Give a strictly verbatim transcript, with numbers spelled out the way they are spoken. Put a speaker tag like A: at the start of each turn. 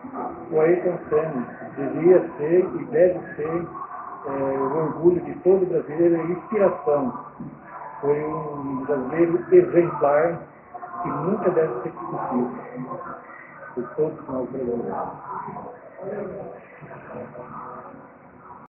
A: O Ayrton Senna devia ser e deve ser é, o orgulho de todo brasileiro e inspiração. Foi um brasileiro exemplar que nunca deve ser esquecido por todos nós brasileiros.